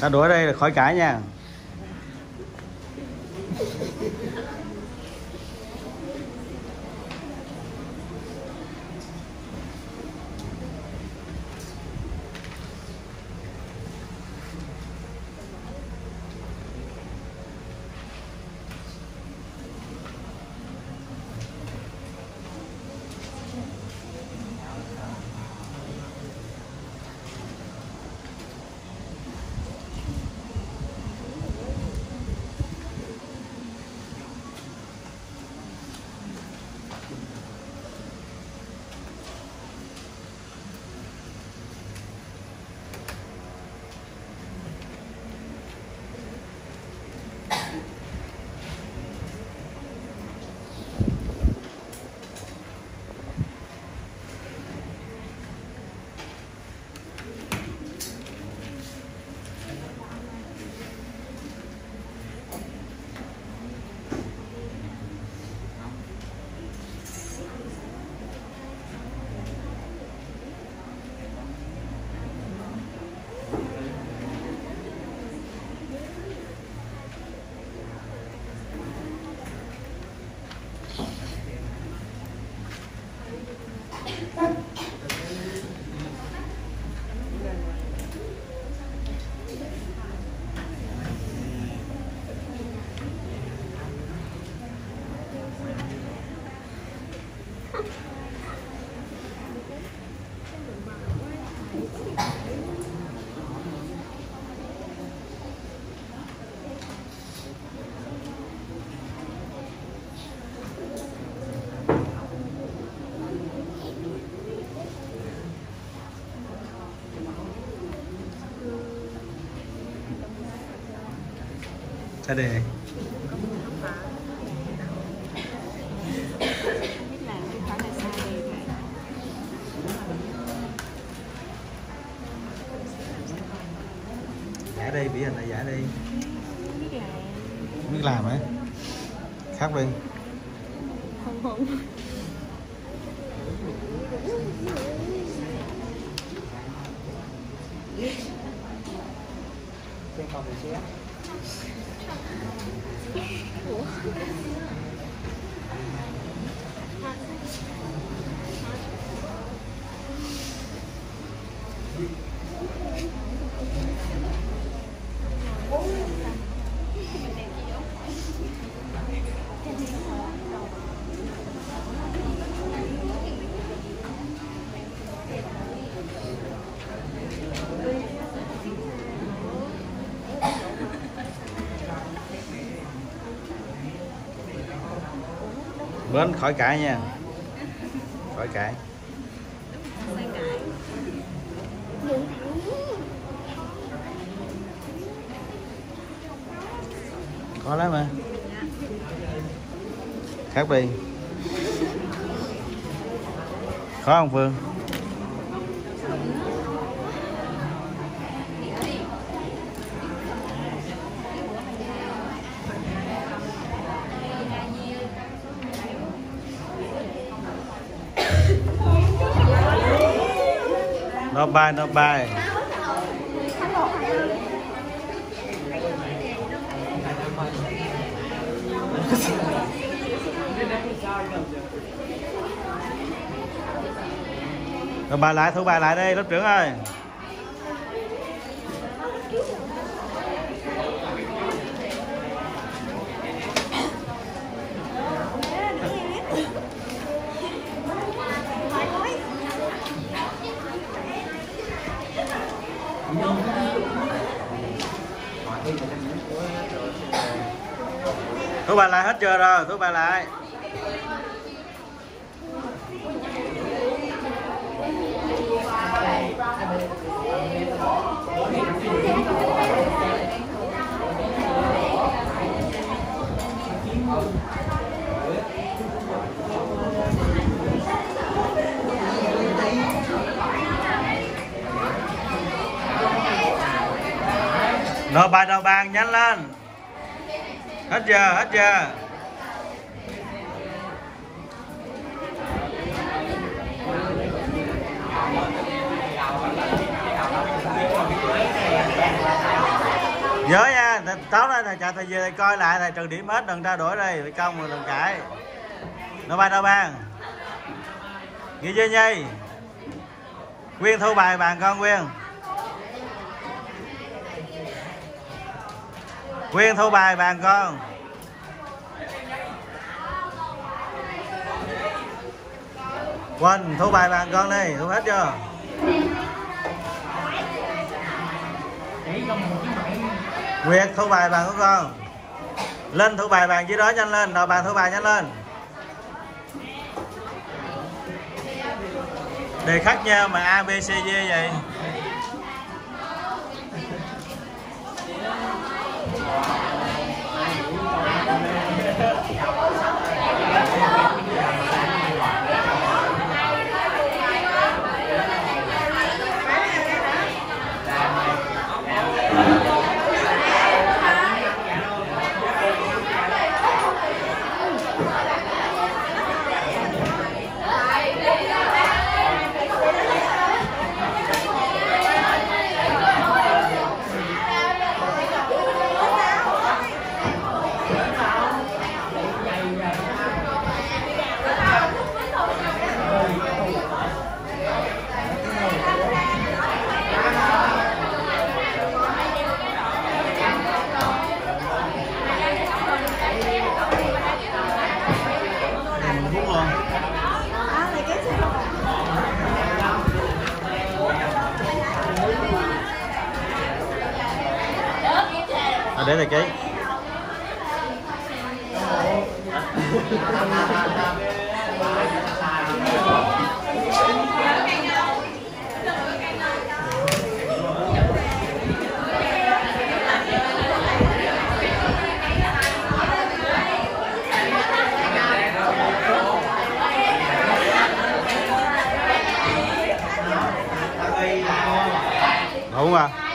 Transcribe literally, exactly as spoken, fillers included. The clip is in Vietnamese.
Ta đuổi đây là khỏi cãi nha. Sao đây? Giả đi, bị hình là giả đi. Không biết làm hả? Khác đi. Không không. Trên phòng thì xíu. Ủa? Bên khỏi cãi nha. Khỏi cãi. Có lắm mà. Khác đi. Khó không Phương? Nó bay, nó bay. Nó bay lại, thử bay lại đi, lớp trưởng ơi. Thu bài lại hết chưa rồi, thu bài lại. Nộp bài đầu bàn nhanh lên. Hết giờ, hết giờ. Nhớ nha, tối nay thầy chào thầy về thầy coi lại thầy trừ điểm hết, đừng trao đổi đây, phải công rồi đừng cãi. Nó ba đâu ban. Ghi chưa Nhi? Quyên thu bài bàn con Quyên. Quyên thu bài bàn con. Quỳnh thu bài bàn con đi, thu hết chưa? Nguyệt thu bài bàn của con. Linh thu bài bàn dưới đó nhanh lên, đầu bàn thu bài nhanh lên. Đề khác nhau mà A, B, C, D vậy. À, để thầy ký. Đúng à?